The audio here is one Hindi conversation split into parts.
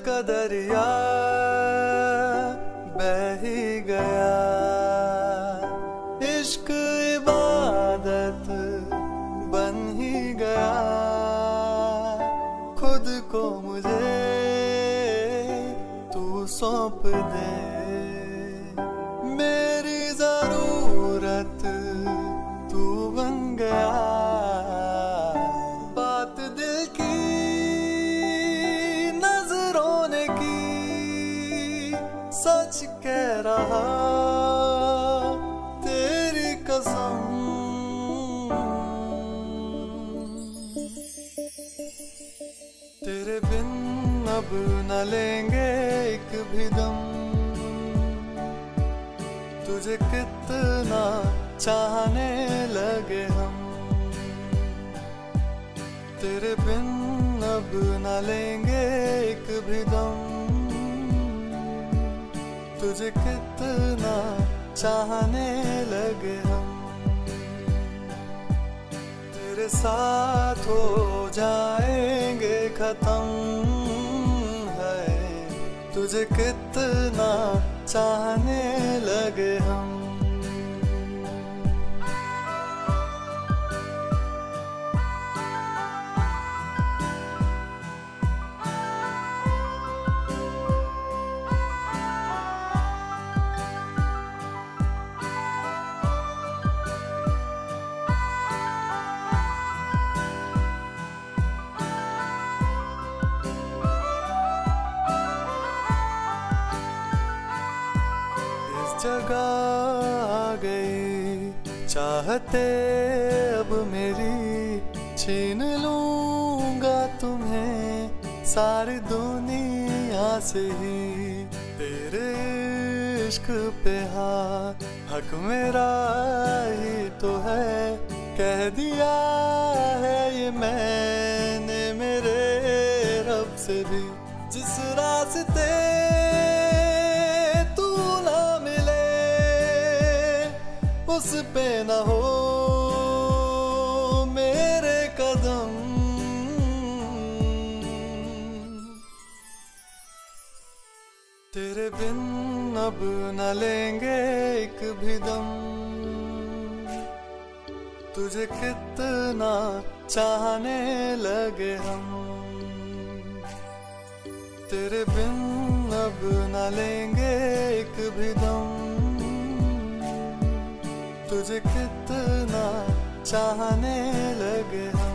का दरिया बह ही गया। इश्क इबादत बन ही गया। खुद को मुझे तू सौंप दे। मेरी जरूरत तू बन गया। बात दिल की नजरों ने की, सच कह रहा तेरी कसम। तेरे बिन अब न लेंगे एक भी दम। तुझे कितना चाहने लगे हम। तेरे बिन अब न लेंगे एक भी दम। तुझे कितना चाहने लगे हम। तेरे साथ हो जाएंगे खत्म है। तुझे कितना चाहने लगे हम। जगह आ गई चाहते अब मेरी, छीन लूंगा तुम्हें सारी दुनिया से ही। तेरे इश्क पे हाँ हक मेरा ही तो है। कह दिया है ये मैंने मेरे रब से भी। जिस रास्ते उस पे न हो मेरे कदम। तेरे बिन अब न लेंगे एक भी दम। तुझे कितना चाहने लगे हम। तेरे बिन अब न लेंगे एक भी दम। तुझे कितना चाहने लगे हम।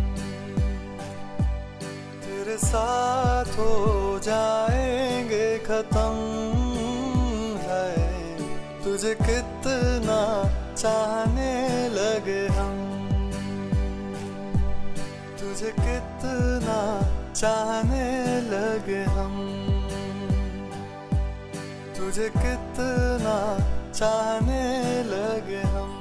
तेरे साथ हो जाएंगे खत्म है। तुझे कितना चाहने लगे हम। तुझे कितना चाहने लगे हम। तुझे कितना चाहने लगे हम।